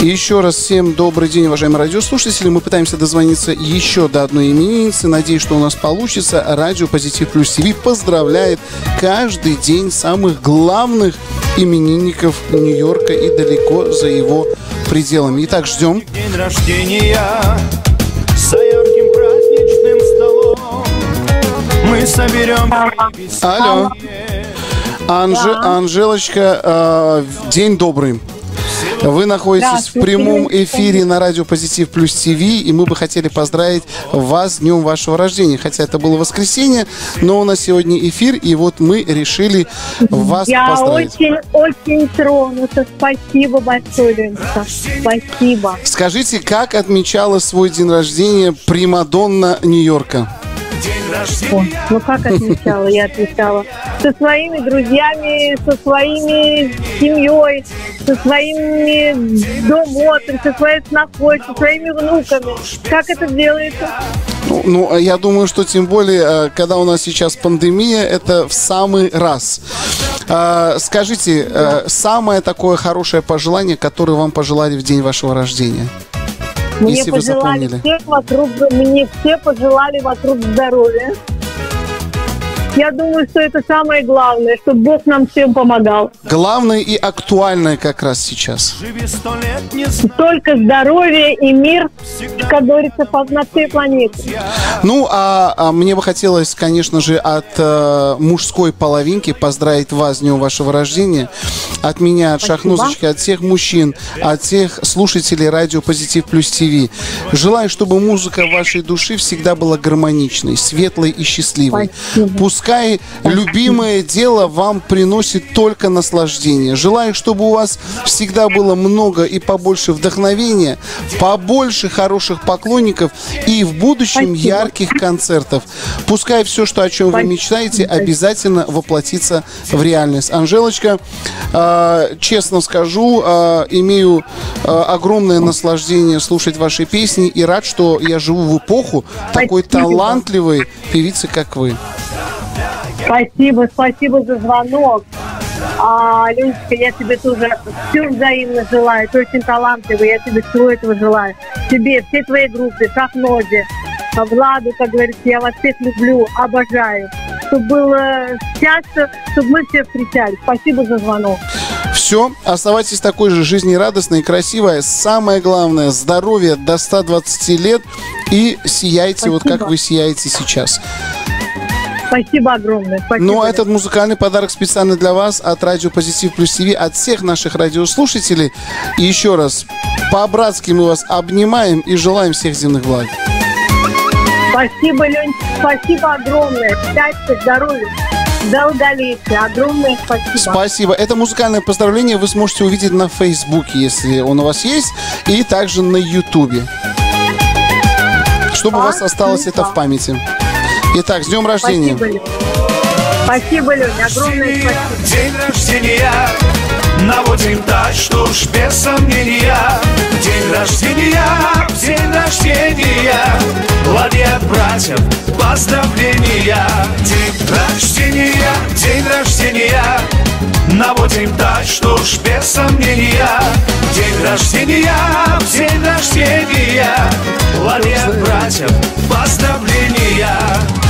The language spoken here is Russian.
И еще раз всем добрый день, уважаемые радиослушатели. Мы пытаемся дозвониться еще до одной именинницы. Надеюсь, что у нас получится. Радио Позитив Плюс ТВ поздравляет каждый день самых главных именинников Нью-Йорка и далеко за его пределами. Итак, ждем. День рождения за ярким праздничным столом мы соберем. Алло. Анжелочка, день добрый. Вы находитесь в прямом эфире на радио Позитив Плюс ТВ, и мы бы хотели поздравить вас с днем вашего рождения. Хотя это было воскресенье, но у нас сегодня эфир, и вот мы решили вас поздравить. Я очень тронута. Спасибо большое, Леночка. Спасибо. Скажите, как отмечала свой день рождения примадонна Нью-Йорка? Ну как отмечала? Я отмечала со своими друзьями, со своими семьей, со своими домотами, со своей снохой, со своими внуками. Как это делается? Ну, я думаю, что тем более, когда у нас сейчас пандемия, это в самый раз. Скажите, самое такое хорошее пожелание, которое вам пожелали в день вашего рождения? Мне все пожелали вокруг здоровья. Я думаю, что это самое главное, чтобы Бог нам всем помогал. Главное и актуальное как раз сейчас. Только здоровье и мир, как говорится, на всей планете. Ну, мне бы хотелось, конечно же, от мужской половинки поздравить вас с днем вашего рождения. От меня, от Шахнозочки, от всех мужчин, от всех слушателей радио Позитив Плюс ТВ. Желаю, чтобы музыка вашей души всегда была гармоничной, светлой и счастливой. Пускай любимое дело вам приносит только наслаждение. Желаю, чтобы у вас всегда было много и побольше вдохновения, побольше хороших поклонников и в будущем ярких концертов. Пускай все, о чем вы мечтаете, обязательно воплотится в реальность. Анжелочка, честно скажу, имею огромное наслаждение слушать ваши песни и рад, что я живу в эпоху такой талантливой певицы, как вы. Спасибо за звонок. Леночка, я тебе тоже все взаимно желаю. Ты очень талантливый, я тебе всего этого желаю. Тебе, всей твоей группе, Шахнозе, Владу, как говорится, я вас всех люблю, обожаю. Чтобы было счастье, чтобы мы все встречались. Спасибо за звонок. Все, оставайтесь такой же жизнерадостной и красивой. Самое главное, здоровье до 120 лет и сияйте, вот как вы сияете сейчас. Спасибо огромное. Спасибо. Ну, а этот музыкальный подарок специально для вас от радио Позитив Плюс ТВ, от всех наших радиослушателей. И еще раз, по-братски мы вас обнимаем и желаем всех земных благ. Спасибо, Лень. Спасибо огромное. Счастья, здоровья, долголетия. Огромное спасибо. Спасибо. Это музыкальное поздравление вы сможете увидеть на Фейсбуке, если он у вас есть, и также на Ютубе. Чтобы у вас осталось это в памяти. Итак, с днем рождения. Спасибо, Леня. Огромное спасибо. День рождения наводим так, что уж без сомнения. День рождения, Влади от братьев поздравления. День рождения наводим так, что уж без сомнения. День рождения, Влади от братьев поздравления.